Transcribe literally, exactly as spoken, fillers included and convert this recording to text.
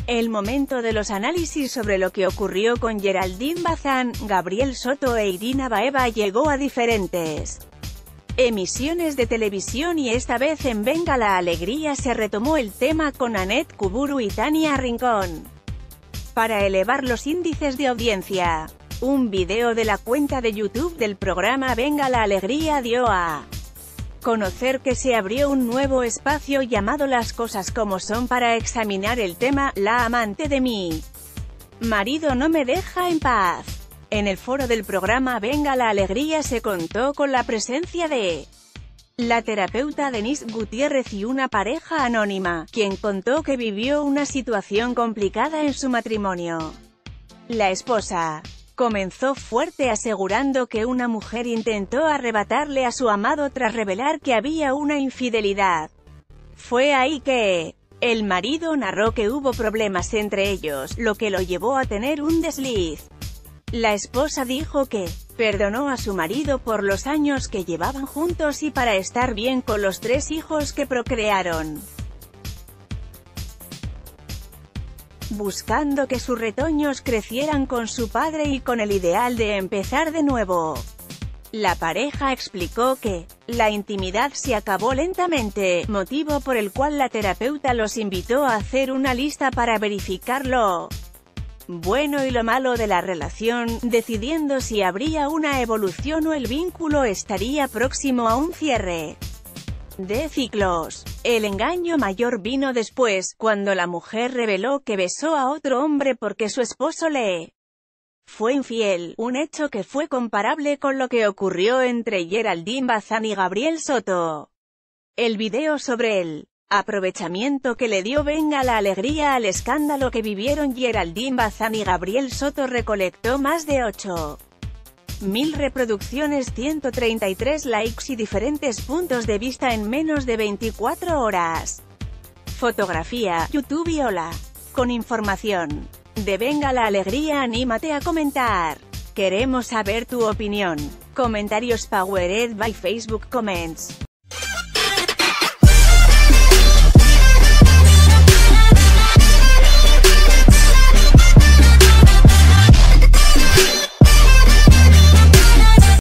El momento de los análisis sobre lo que ocurrió con Geraldine Bazán, Gabriel Soto e Irina Baeva llegó a diferentes emisiones de televisión y esta vez en Venga la Alegría se retomó el tema con Annette Kuburu y Tania Rincón. Para elevar los índices de audiencia, un video de la cuenta de YouTube del programa Venga la Alegría dio a conocer que se abrió un nuevo espacio llamado Las cosas como son para examinar el tema «La amante de mi marido no me deja en paz». En el foro del programa Venga la Alegría se contó con la presencia de la terapeuta Denise Gutiérrez y una pareja anónima, quien contó que vivió una situación complicada en su matrimonio. La esposa comenzó fuerte asegurando que una mujer intentó arrebatarle a su amado tras revelar que había una infidelidad. Fue ahí que el marido narró que hubo problemas entre ellos, lo que lo llevó a tener un desliz. La esposa dijo que perdonó a su marido por los años que llevaban juntos y para estar bien con los tres hijos que procrearon, buscando que sus retoños crecieran con su padre y con el ideal de empezar de nuevo. La pareja explicó que la intimidad se acabó lentamente, motivo por el cual la terapeuta los invitó a hacer una lista para verificar lo bueno y lo malo de la relación, decidiendo si habría una evolución o el vínculo estaría próximo a un cierre de ciclos. El engaño mayor vino después, cuando la mujer reveló que besó a otro hombre porque su esposo le fue infiel, un hecho que fue comparable con lo que ocurrió entre Geraldine Bazán y Gabriel Soto. El video sobre el aprovechamiento que le dio Venga la Alegría al escándalo que vivieron Geraldine Bazán y Gabriel Soto recolectó más de ocho mil reproducciones, ciento treinta y tres likes y diferentes puntos de vista en menos de veinticuatro horas. Fotografía, YouTube y Hola. Con información de Venga la Alegría, anímate a comentar. Queremos saber tu opinión. Comentarios powered by Facebook Comments.